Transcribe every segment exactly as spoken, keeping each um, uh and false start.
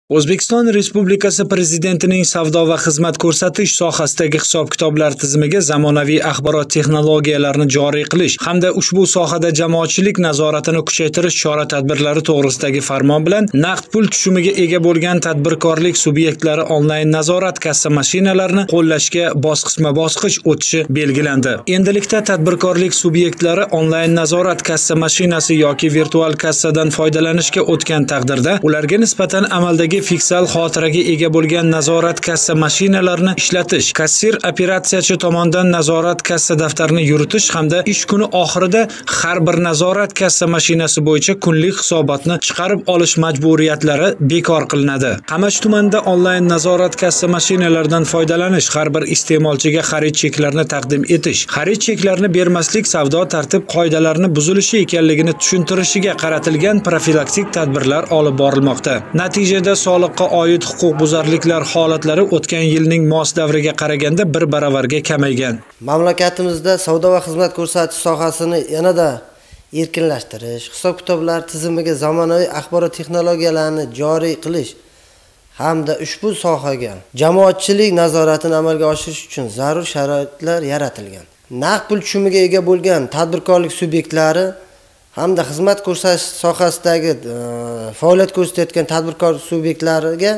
O'zbekiston Respublikasi Prezidentining savdo va xizmat ko'rsatish sohasidagi hisob-kitoblar tizimiga zamonaviy axborot texnologiyalarini joriy qilish hamda ushbu sohada jamoatchilik nazoratini kuchaytirish chora-tadbirlari to'g'risidagi farmon bilan naqd pul tushumiga ega bo'lgan tadbirkorlik subyektlari onlayn nazorat kassa mashinalarini qo'llashga bosqichma-bosqich o'tishi belgilandi. Endilikda tadbirkorlik subyektlari onlayn nazorat kassa mashinasi yoki virtual kassadan foydalanishga o'tgan taqdirda ularga nisbatan amaldagi fiksal xotiraga ega bo'lgan nazorat kassa mashinalarini ishlatish, kassir operatsiyachi tomonidan nazorat kassa daftarini yuritish hamda ish kuni oxirida har bir nazorat kassa mashinasi bo'yicha kunlik hisobotni chiqarib olish majburiyatlari bekor qilinadi. Qamash tumanida onlayn nazorat kassa mashinalaridan foydalanish, har bir iste'molchiga xarid cheklarini taqdim etish, xarid cheklarini bermaslik savdo tartib qoidalarini buzilishi ekanligini tushuntirishiga qaratilgan profilaktik tadbirlar olib borilmoqda. Natijada soliqqa oid huquqbuzarliklar holatlari o'tgan yilning mos davriga qaraganda bir baravarga kamaygan. Mamlakatimizda savdo va xizmat ko'rsatish sohasini yanada erkinlashtirish, hisob-kitoblar tizimiga zamonaviy axborot texnologiyalarini joriy qilish hamda ushbu sohaga jamoatchilik nazoratini amalga oshirish uchun zarur sharoitlar yaratilgan. Naqd pul tushumiga ega bo'lgan tadbirkorlik subyektlari hamda xizmat ko'rsatish sohasidagi faoliyat ko'rsatayotgan tadbirkor subyektlariga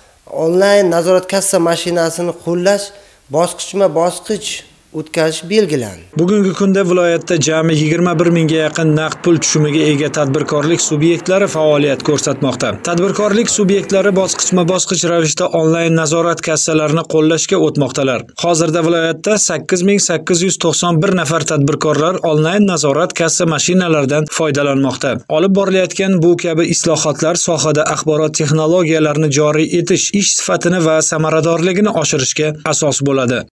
onlayn nazorat kassa mashinasini qo'llash bosqichma-bosqich o'tkazish belgilandi. Bugungi kunda viloyatda jami yigirma bir mingga yaqin naqd pul tushumiga ega tadbirkorlik subyektlari faoliyat ko'rsatmoqda. Tadbirkorlik subyektlari bosqichma-bosqich ravishda onlayn nazorat kassalarini qo'llashga o'tmoqdalar. Hozirda viloyatda sakkiz ming sakkiz yuz to'qson bir nafar tadbirkorlar onlayn nazorat kassa mashinalaridan foydalanmoqda. Olib borilayotgan bu kabi islohotlar sohada axborot texnologiyalarini joriy etish, ish sifatini va samaradorligini oshirishga asos bo'ladi.